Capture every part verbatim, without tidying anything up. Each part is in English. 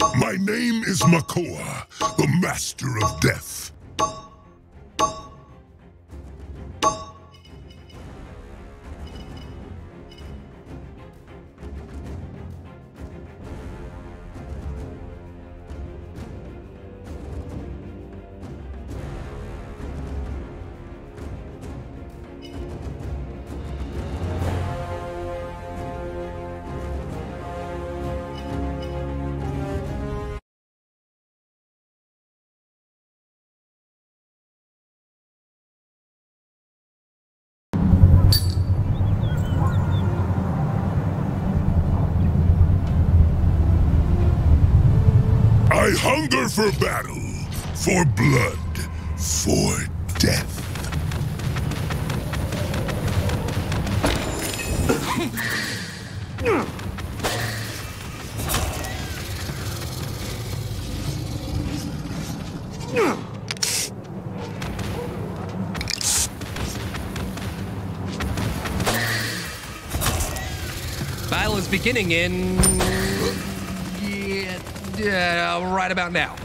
My name is Makoa, the Master of Death. I hunger for battle, for blood, for death. Battle is beginning in... Yeah, uh, right about now.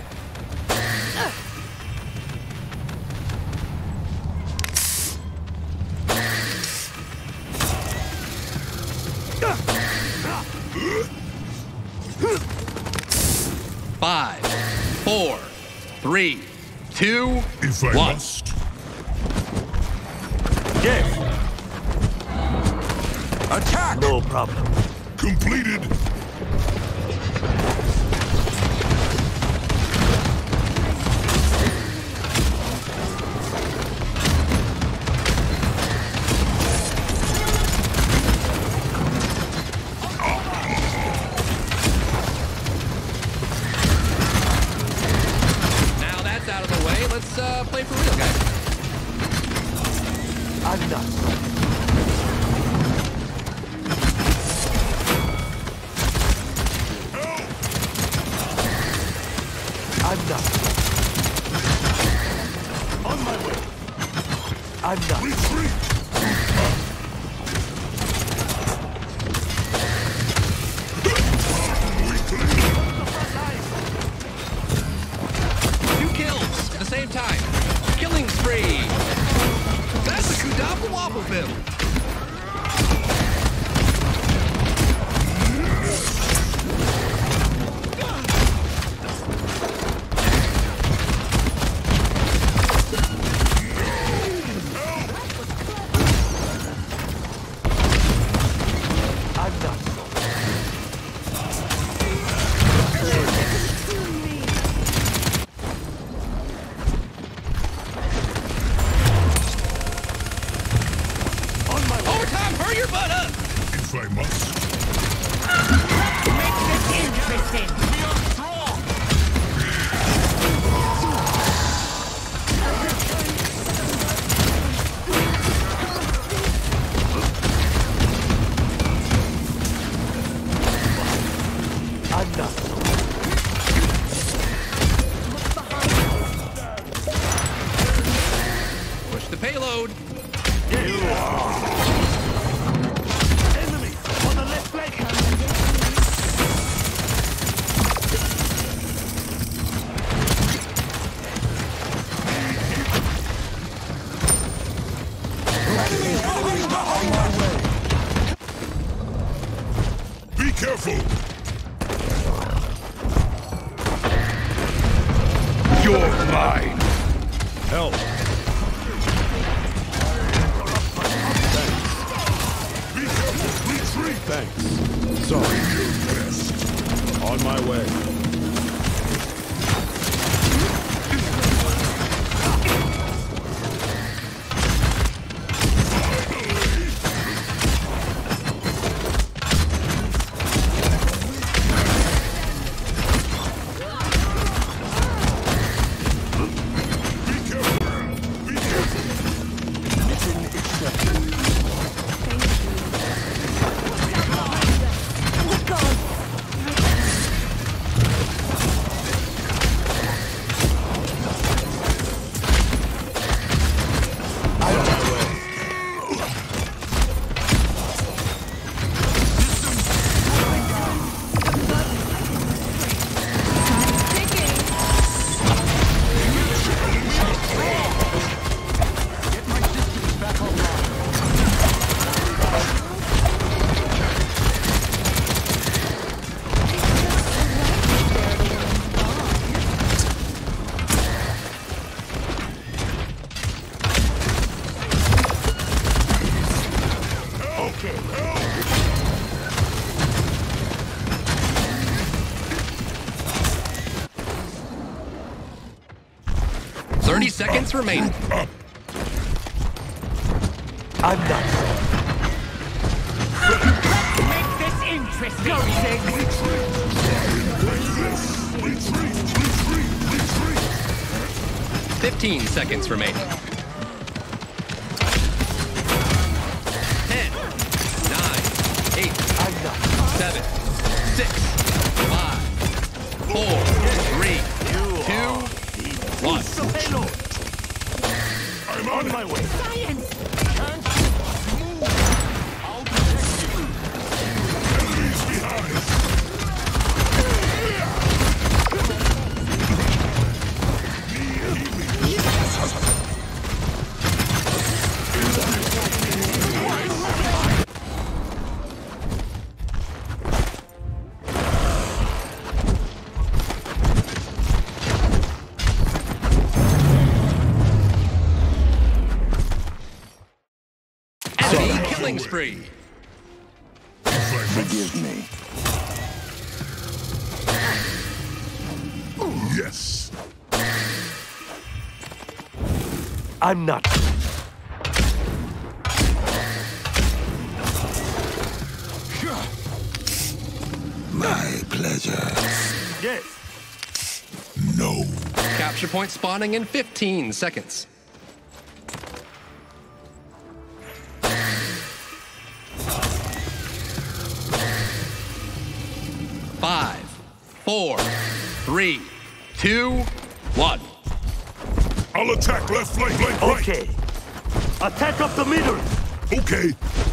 Five, four, three, two, if I one. Must. Game. Attack! No problem. Completed. Let's uh, play for real, guys. I'm not. I'm not. On my way. I'm not. Retreat. Same time. Killing spree. That's a Kudapa Wobble build. I'm not. If I must. Make this interesting. We are strong. I'm not. Push the payload. You are. Be careful! You're mine! Help! Be careful! Retreat! Thanks. Sorry. Your best. On my way. seconds remaining. I'm not. Make this interesting. Go, Ziggs. Fifteen seconds remaining. Ten, nine, eight, I'm not. seven, six, five, four, three, two, one. I'm on my way. Science. Enemies behind. Enemy killing spree. Forgive me. Yes. I'm not. My pleasure. Yes. No. Capture point spawning in fifteen seconds. Five, four, three, two, one. I'll attack left flank, flank, right. Okay. Attack up the middle. Okay.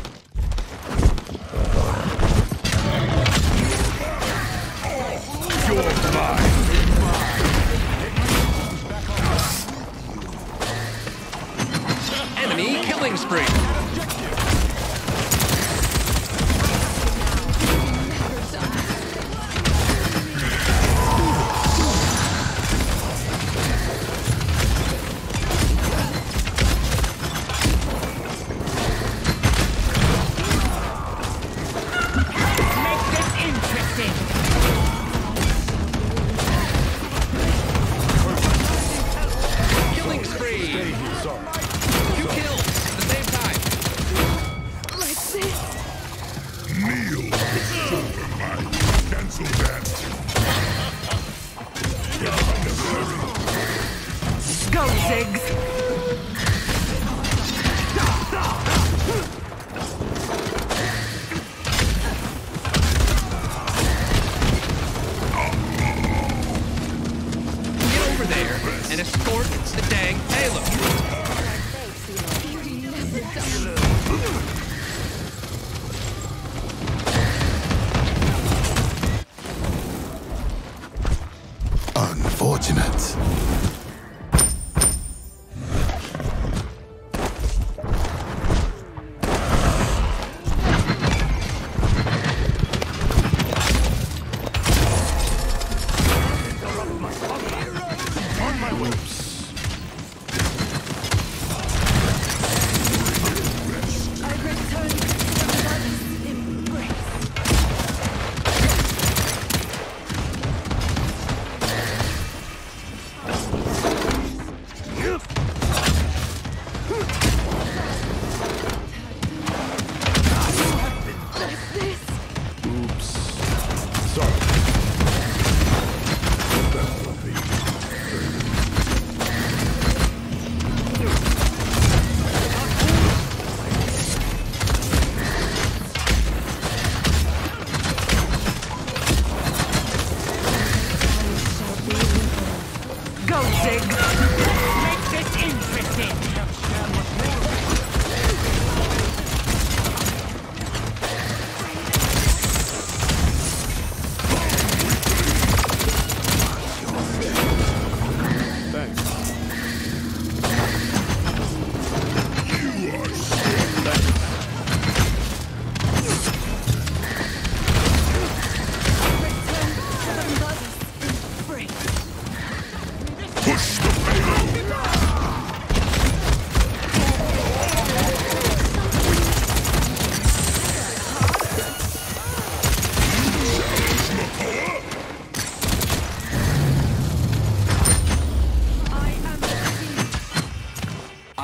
You're mine. Enemy killing spree. Make this interesting. Killing spree. Two kills at the same time. Like this. Kneel. Over my. Cancel that. Go, Ziggs. Get over there and escort the dang payload. You never die. Unfortunate. On my way. I return to mother's embrace. Like this. Oops. Sorry. Go, Ziggs. Make this interesting. Thanks. Return to mother's embrace. Push the payload.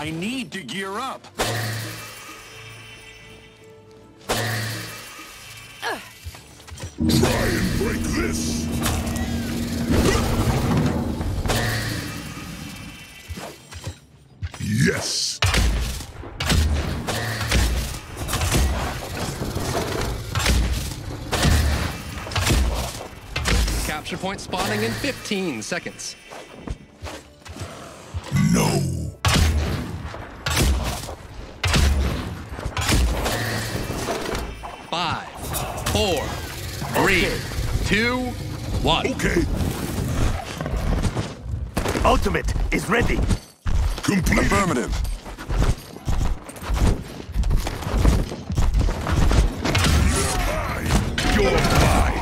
I need to gear up. Try and break this. Yes. Capture point spawning in fifteen seconds. No. Five, four, three, two, one. Okay. Ultimate is ready. Complete. Affirmative. You're mine.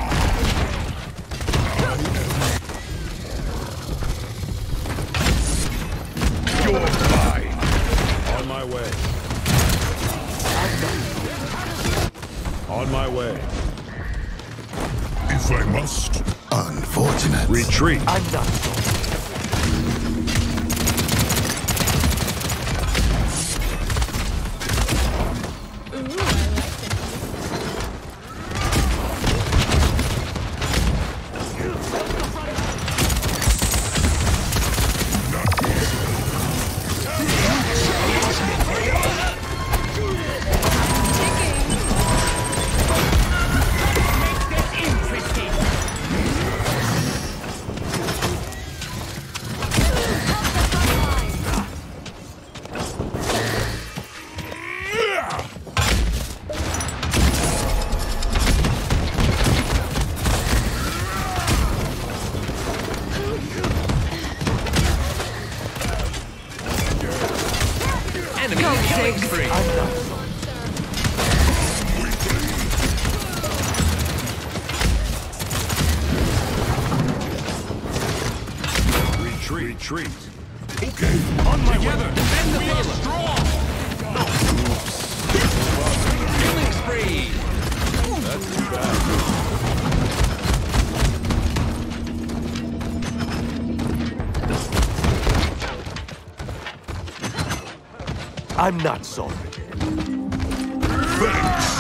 You're mine. On my way. On my way. If I must. Unfortunate. Retreat. I'm not. Enemy killing spree. Retreat. Retreat. Okay. On my way. Defend the field. Killing spree. That's too bad. I'm not sorry. Thanks.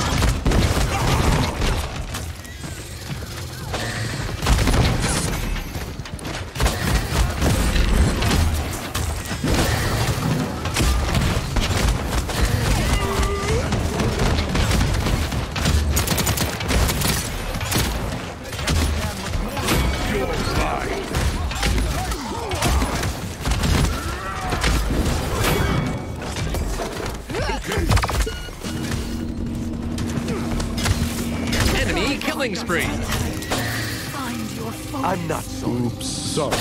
Enemy killing spree. Find your foe. I'm not sorry. Oops. Sorry.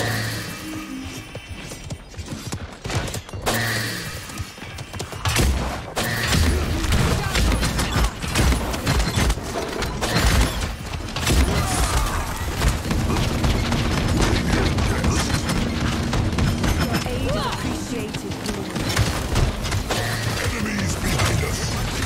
Aid is appreciated. Enemies behind us.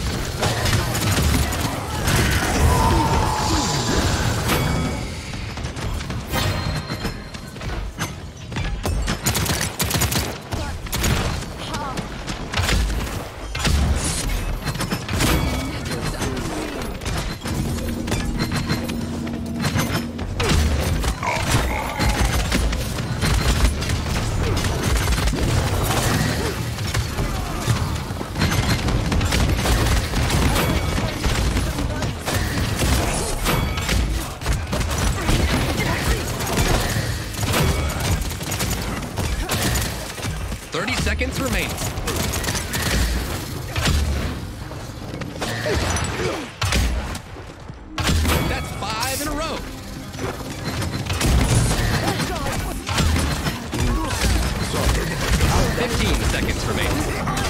thirty seconds remaining. That's five in a row. fifteen seconds remaining.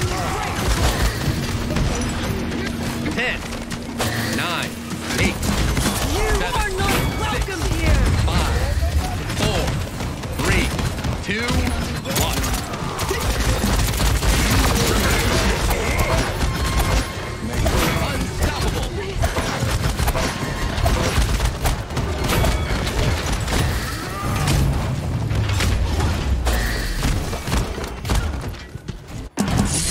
ten, nine, eight, You seven, are not welcome here. five, four, three, two, one. Unstoppable.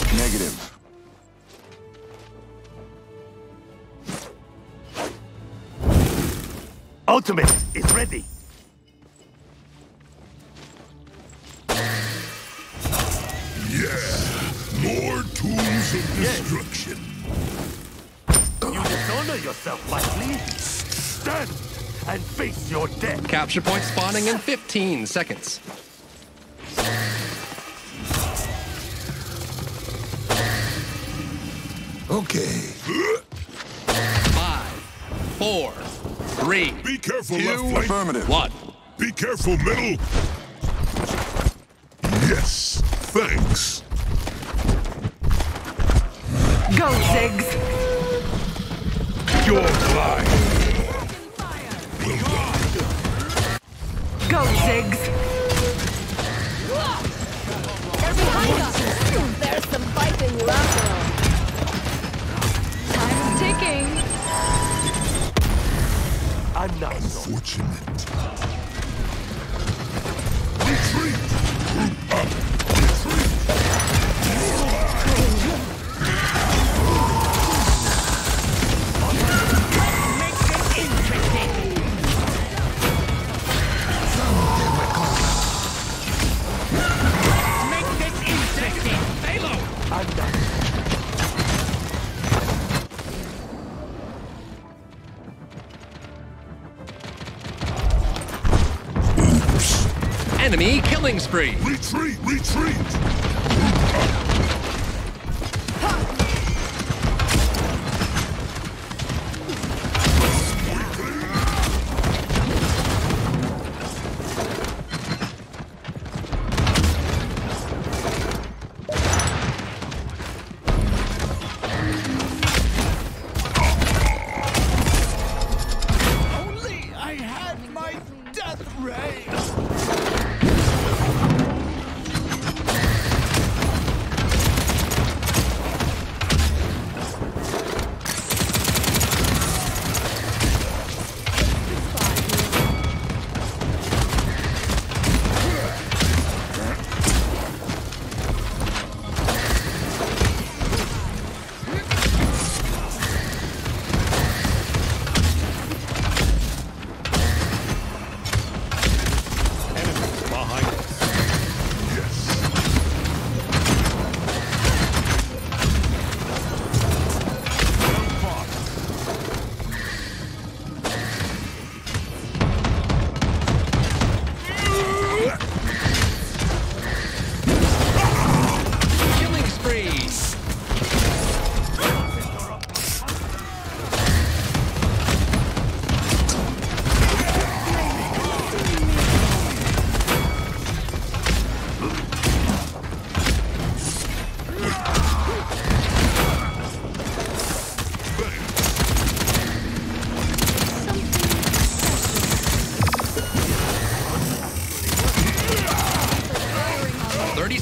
ultimate is ready. Yeah, more tools of destruction. You dishonor yourself lightly. Stand and face your death. Capture point spawning in fifteen seconds. Okay. Five, four, three, Be careful, two, left flank. Affirmative. one. Be careful, middle. Yes, thanks. Go, Ziggs. You're blind. Go, Ziggs. Behind us! There's some fight in you after all. Time's ticking. I'm not sorry. Unfortunate. Retreat! Group up! Retreat! Make this interesting. Make this interesting. Halo! I'm not. Oops! Enemy killing spree. Retreat! Retreat! Only I had my death ray! Enemies behind us. Well fought. Killing spree. thirty.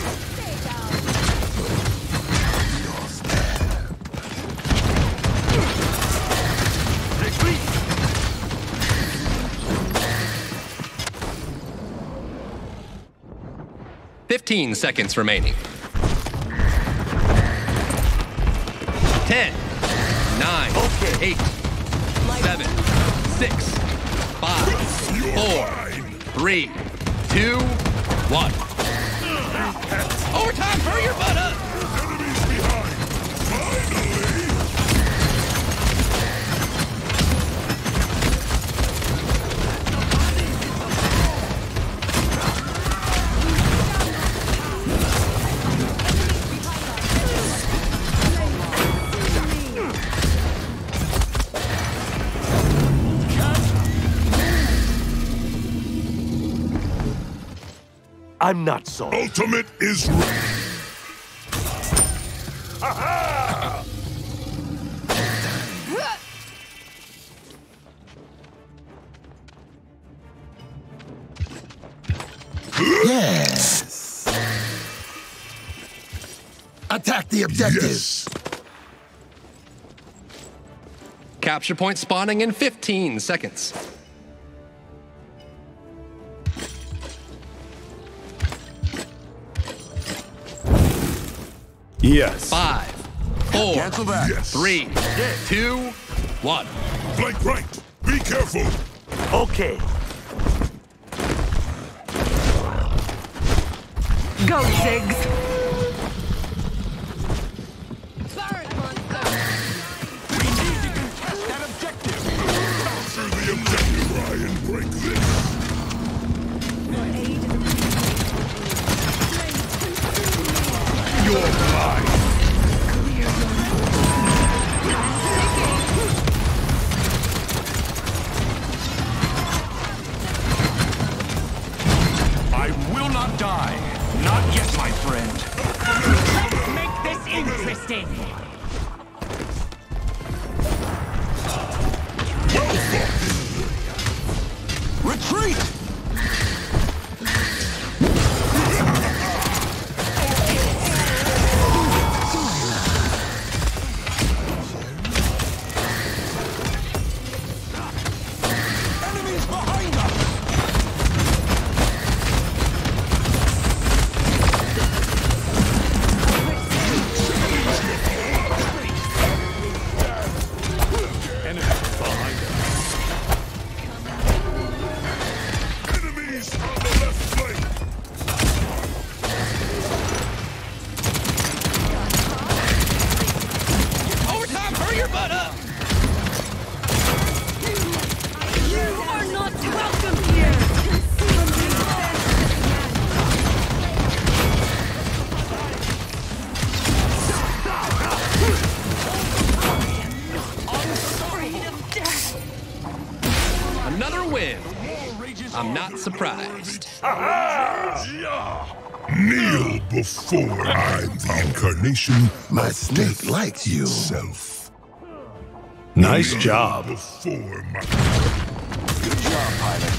Retreat! fifteen seconds remaining. ten, nine, Okay. eight, seven, six, five, four, three, two, one. Overtime, hurry your butt up! Enemies behind! Finally! I'm not sorry. Ultimate is ready. Yes! Attack the objective! Yes. Capture point spawning in fifteen seconds. Yes. Five, four, Cancel that. Yes. three, two, one. Flank right! Be careful! Okay. Go, Ziggs! Burn, monster! We need to contest that objective. Capture the objective. Try and break this. You're mine. I will not die. Not yet, my friend. Let's make this interesting! Retreat! Enemies behind us! Enemies behind us. Enemies on the left flank. Overtime, hurry your butt up! You are not welcome here! Another win. I'm not surprised. Kneel before I'm the incarnation My snake likes you. self. Nice Kneel job. Before my Good job, pilot.